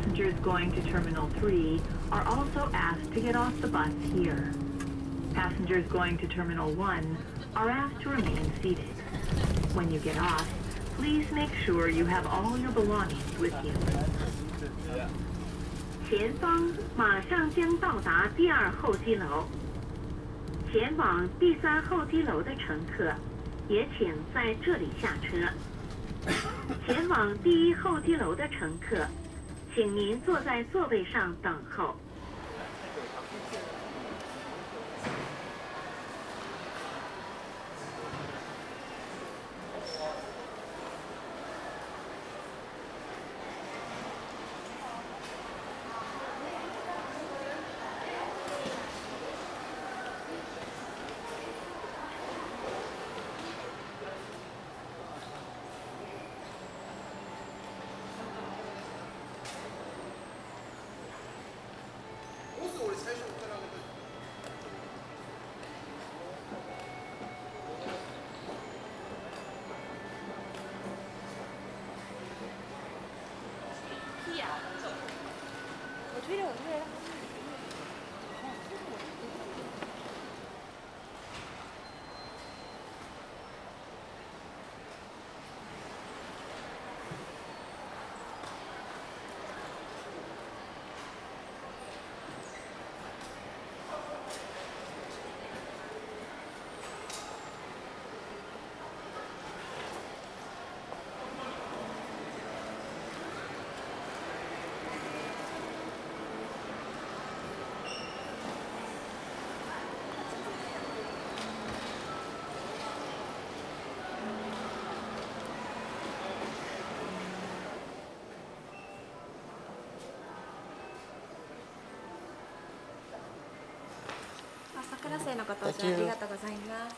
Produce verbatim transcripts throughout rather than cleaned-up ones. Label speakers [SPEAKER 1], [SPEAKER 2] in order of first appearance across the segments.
[SPEAKER 1] Passengers going to Terminal three are also asked to get off the bus here. Passengers going to Terminal one are asked to remain seated. When you get off, please make sure you have all your belongings with you. 前方马上将到达第二候机楼，前往第三候机楼的乘客也请在这里下车。前往第一候机楼的乘客，请您坐在座位上等候。
[SPEAKER 2] 我推着我推着。桜生の方、ありがとうございます。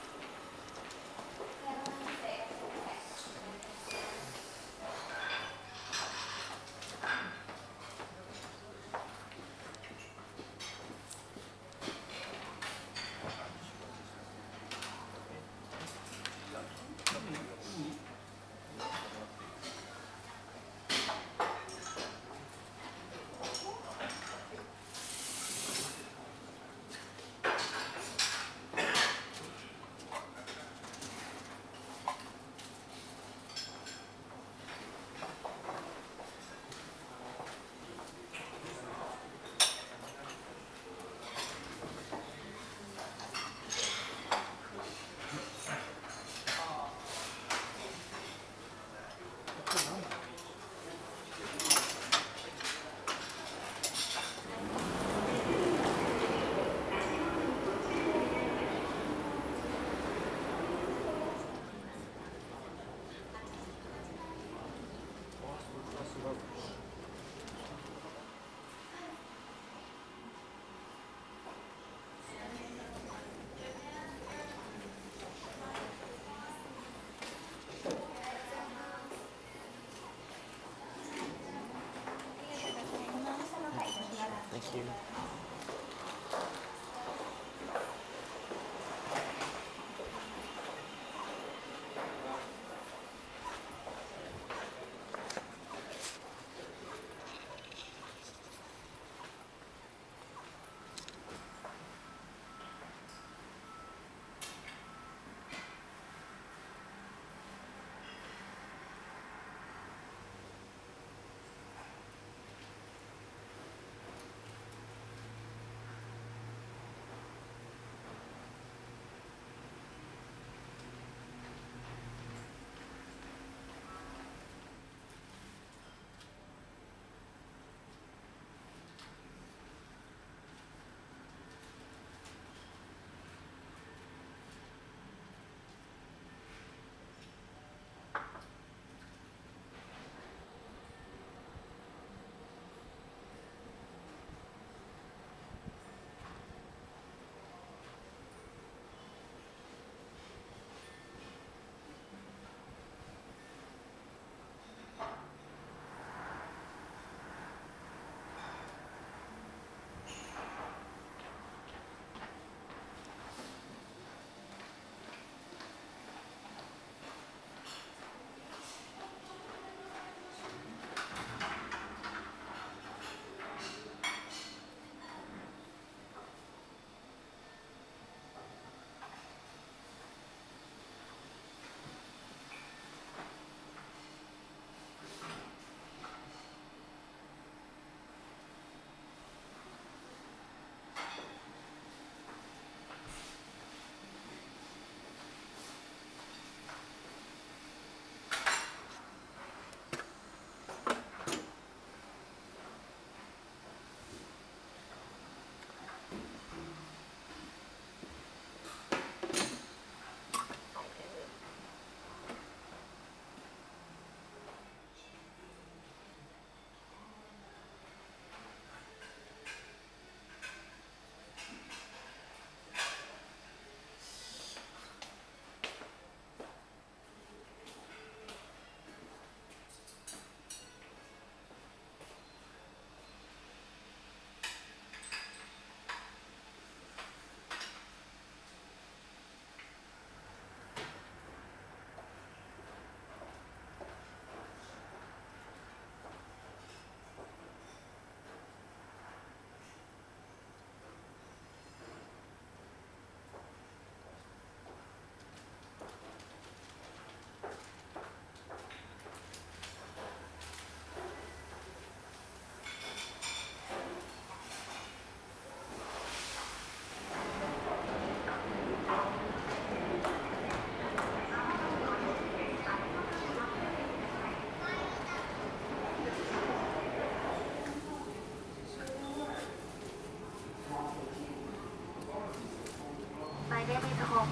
[SPEAKER 3] Thank you.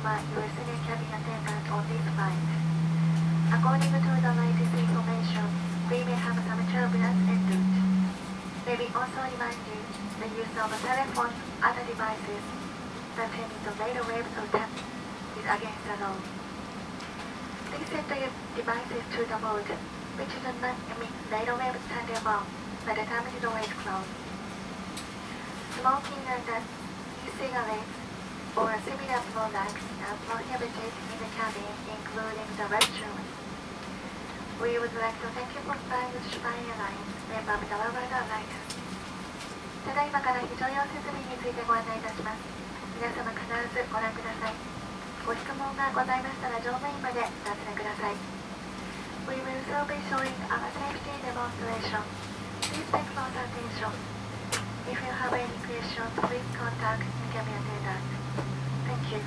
[SPEAKER 3] は ユーエスエー cabin attendant on this flight. According to the latest information, we may have some turbulence en route. May we also remind you the use of telephones and other devices that emit radio waves or tap is against the law. Please set your devices to the mode which do not emit radio waves standing above by the time the door is closed. Smoking and e-cigarettes or similar products are prohibited in the cabin, including the restrooms. We would like to thank you for flying with Japan Airlines, member of the World Alliance. ただいまから非常用設備についてご案内いたします。皆様必ずご覧ください。ご質問がございましたら乗務員までお尋ねください。We will soon be showing our safety demonstration. Please take close attention. If you have any questions, please contact the cabin attendant. Thank you.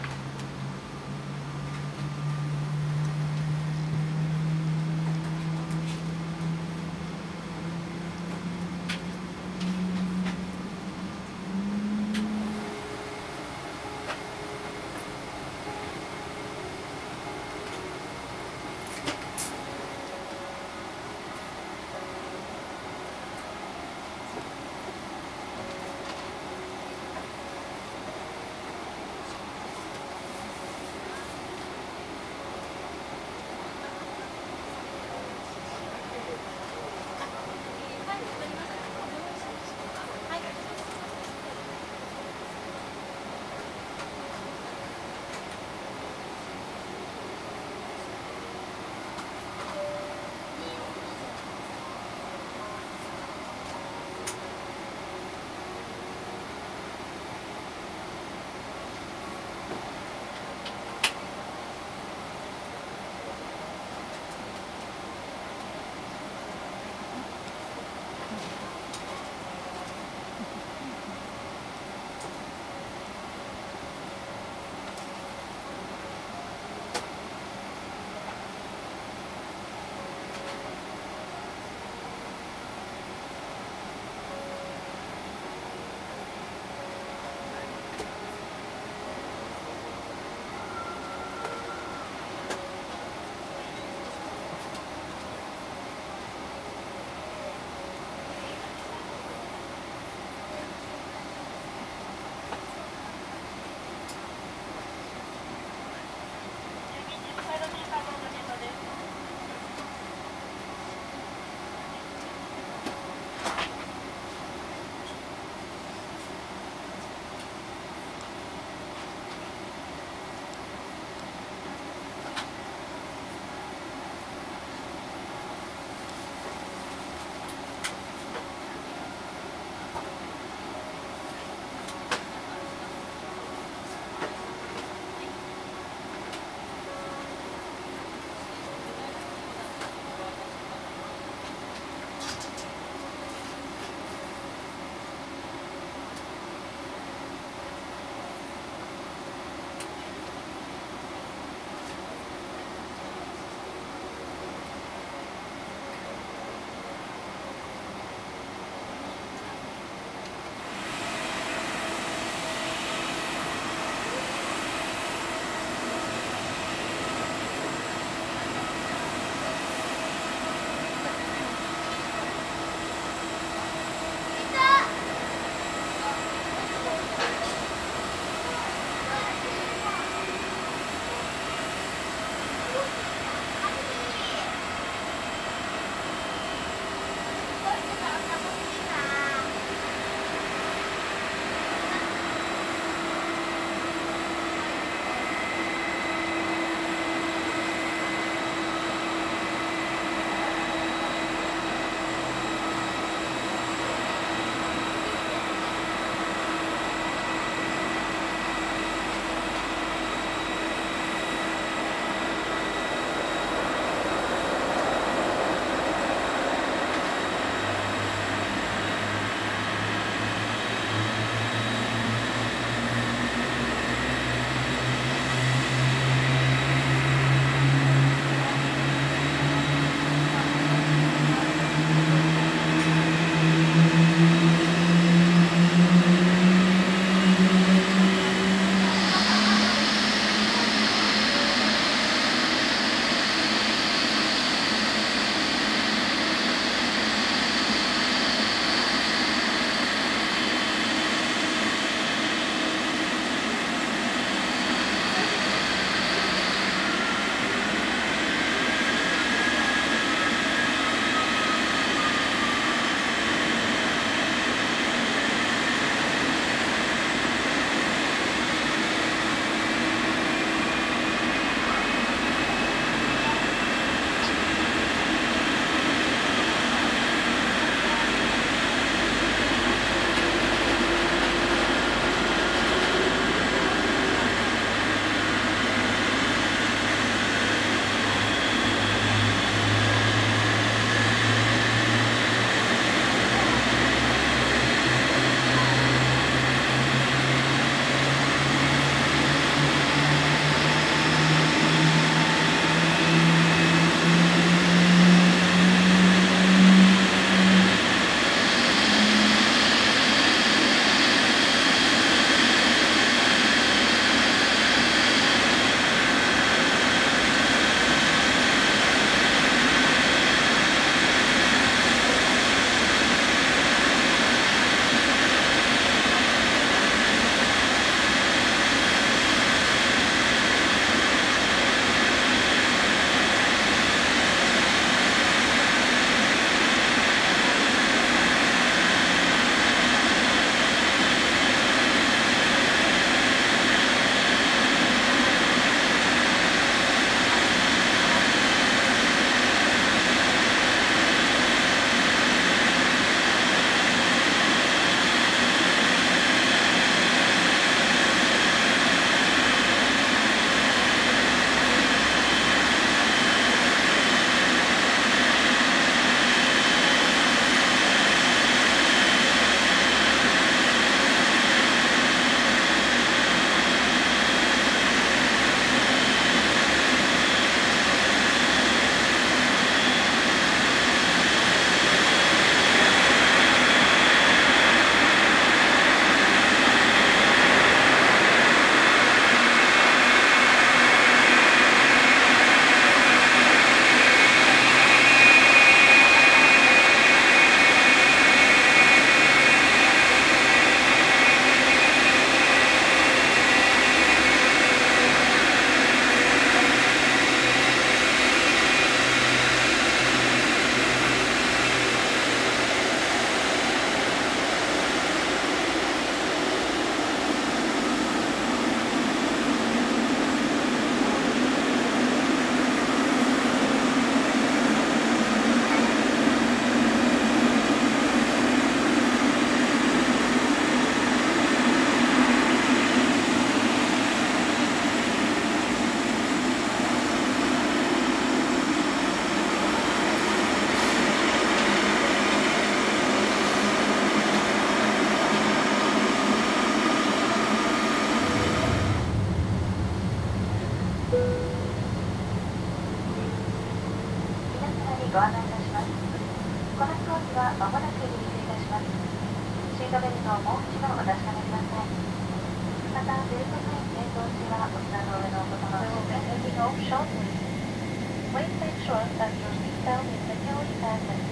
[SPEAKER 3] ートベルトをもう一度お確かめください。また、ベルトサイン点灯時はお膝の上のお子様のセッティングオフショート。Please make sure that your seatbelt is securely fastened.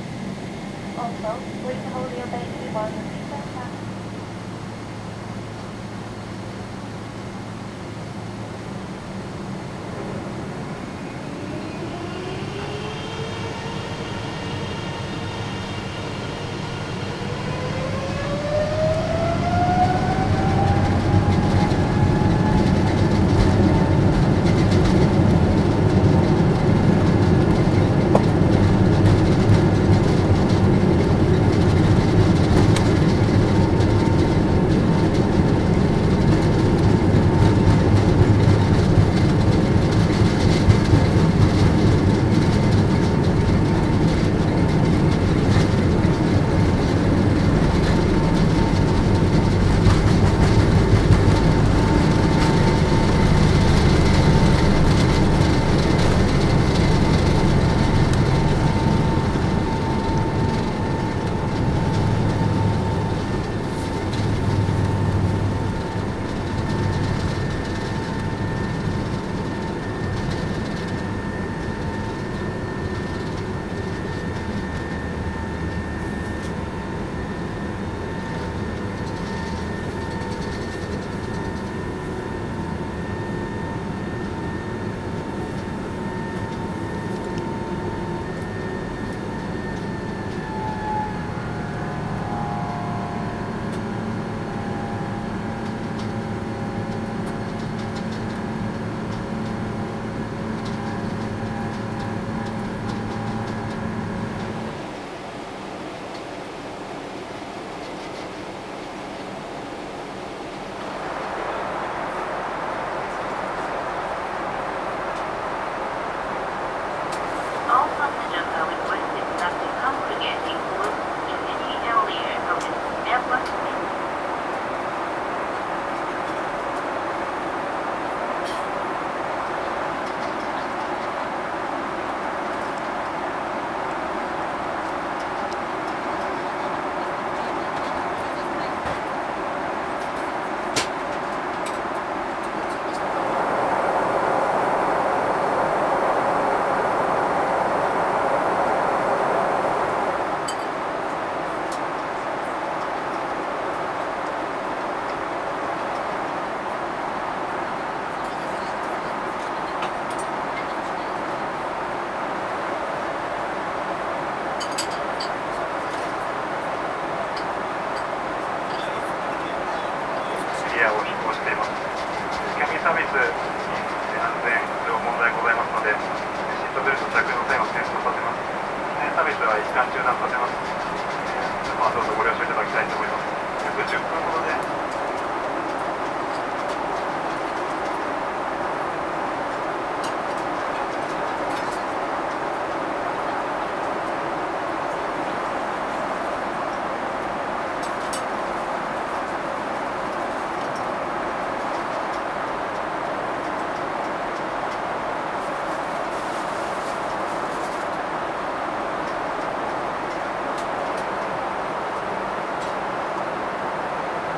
[SPEAKER 3] Also, please hold your baby while your seatbelt fastens.
[SPEAKER 4] は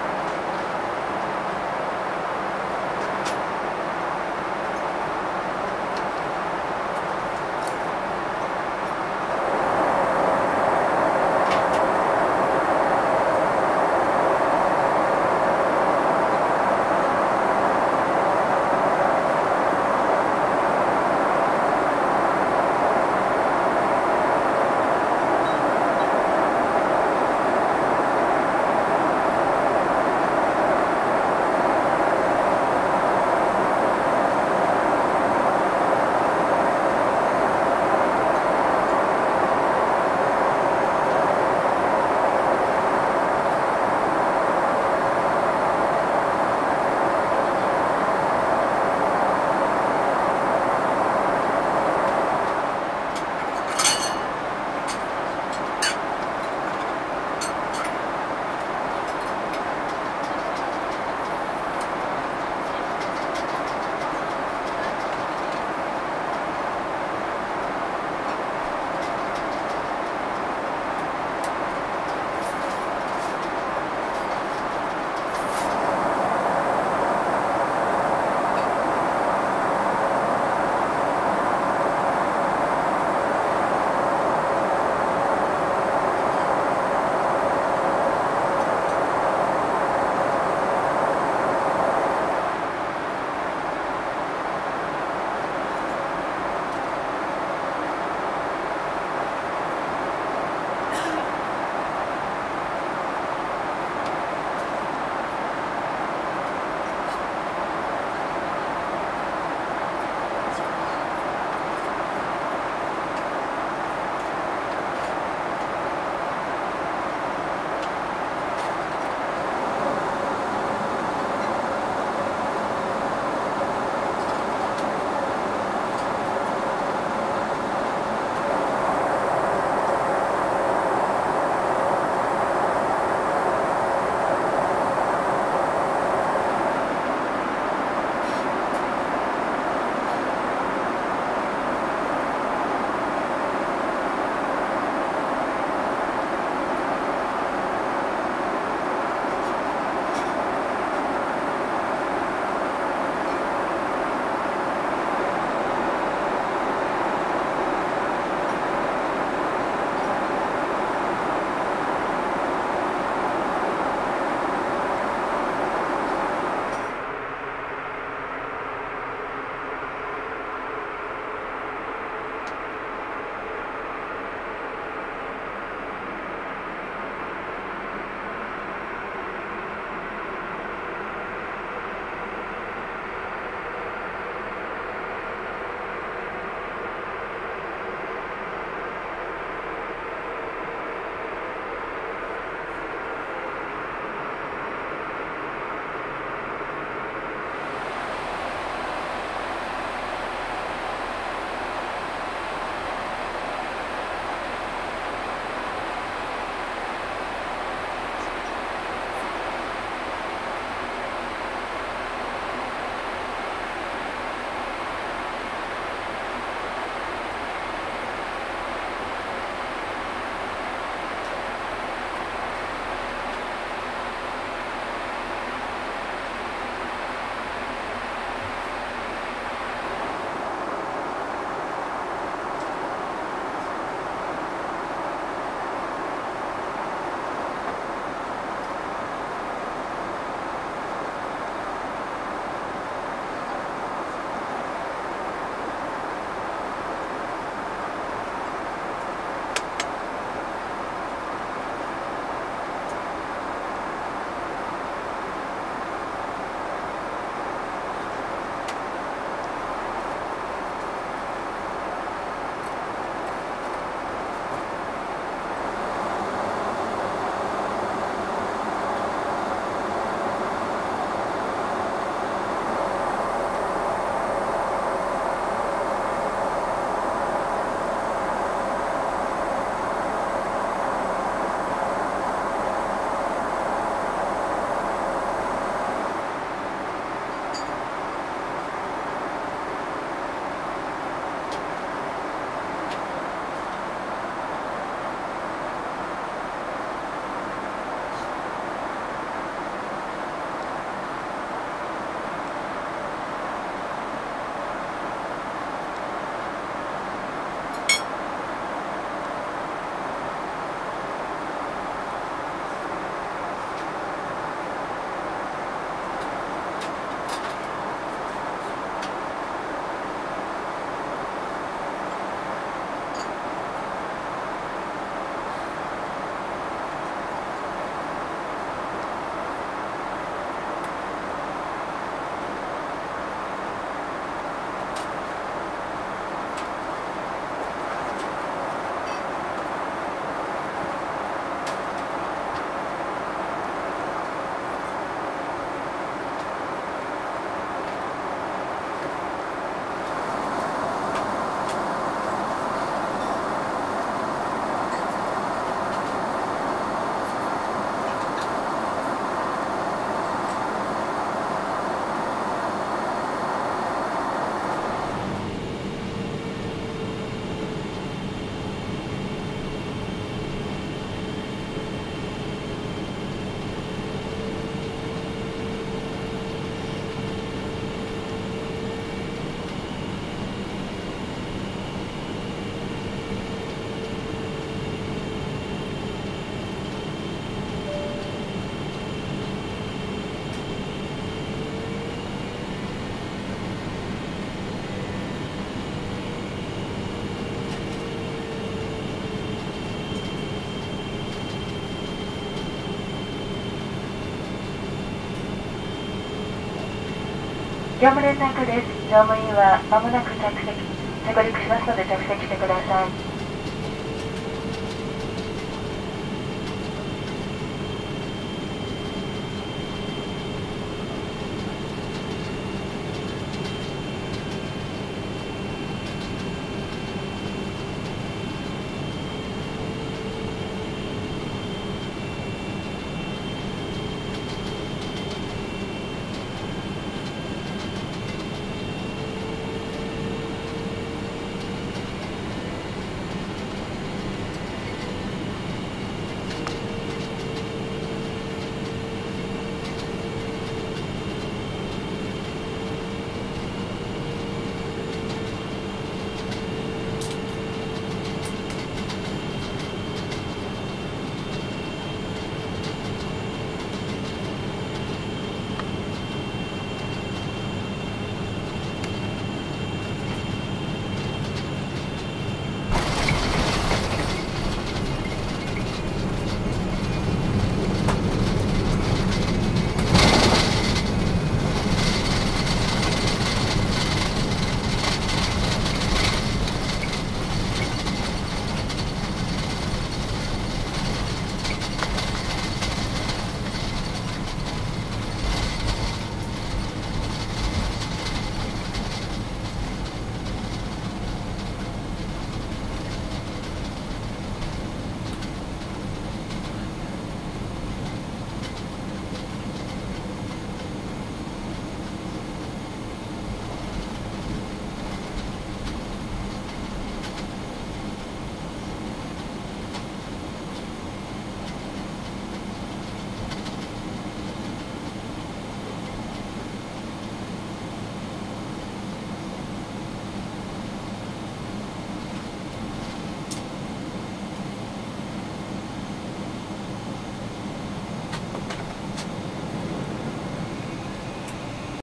[SPEAKER 3] 業務連絡です。乗務員はまもなく着席、着陸しますので着席してください。